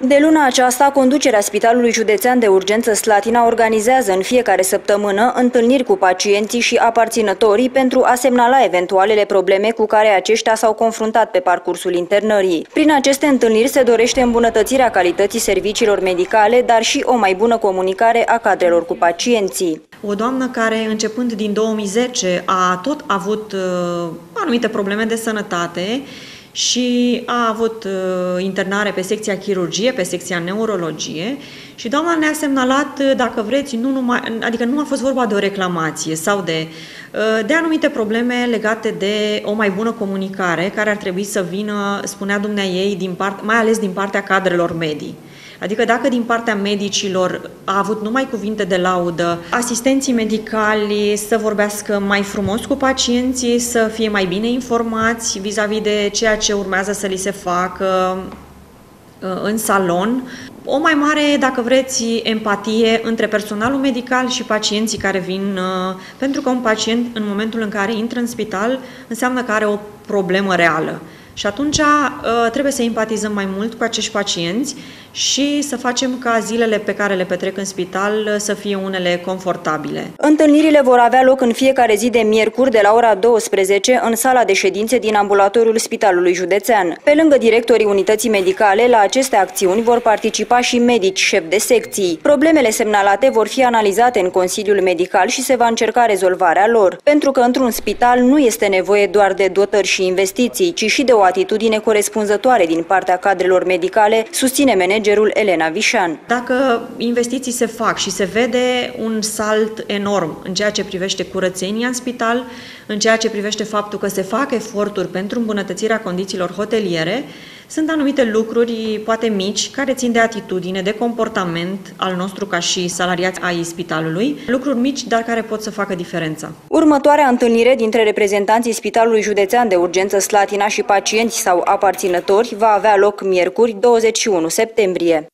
De luna aceasta, conducerea Spitalului Județean de Urgență Slatina organizează în fiecare săptămână întâlniri cu pacienții și aparținătorii pentru a semnala eventualele probleme cu care aceștia s-au confruntat pe parcursul internării. Prin aceste întâlniri se dorește îmbunătățirea calității serviciilor medicale, dar și o mai bună comunicare a cadrelor cu pacienții. O doamnă care, începând din 2010, a tot avut anumite probleme de sănătate și a avut internare pe secția chirurgie, pe secția neurologie și doamna ne-a semnalat, dacă vreți, adică nu a fost vorba de o reclamație sau de anumite probleme legate de o mai bună comunicare care ar trebui să vină, spunea dumneaei, mai ales din partea cadrelor medii. Adică dacă din partea medicilor a avut numai cuvinte de laudă, asistenții medicali să vorbească mai frumos cu pacienții, să fie mai bine informați vis-a-vis de ceea ce urmează să li se facă în salon, o mai mare, dacă vreți, empatie între personalul medical și pacienții care vin, pentru că un pacient, în momentul în care intră în spital, înseamnă că are o problemă reală. Și atunci trebuie să empatizăm mai mult cu acești pacienți și să facem ca zilele pe care le petrec în spital să fie unele confortabile. Întâlnirile vor avea loc în fiecare zi de miercuri de la ora 12 în sala de ședințe din ambulatoriul Spitalului Județean. Pe lângă directorii unității medicale, la aceste acțiuni vor participa și medici șefi de secții. Problemele semnalate vor fi analizate în Consiliul Medical și se va încerca rezolvarea lor, pentru că într-un spital nu este nevoie doar de dotări și investiții, ci și de o atitudine corespunzătoare din partea cadrelor medicale, susține managerul Elena Vișan. Dacă investiții se fac și se vede un salt enorm în ceea ce privește curățenia în spital, în ceea ce privește faptul că se fac eforturi pentru îmbunătățirea condițiilor hoteliere, sunt anumite lucruri, poate mici, care țin de atitudine, de comportament al nostru ca și salariați ai spitalului, lucruri mici, dar care pot să facă diferența. Următoarea întâlnire dintre reprezentanții Spitalului Județean de Urgență Slatina și pacienți sau aparținători va avea loc miercuri, 21 septembrie.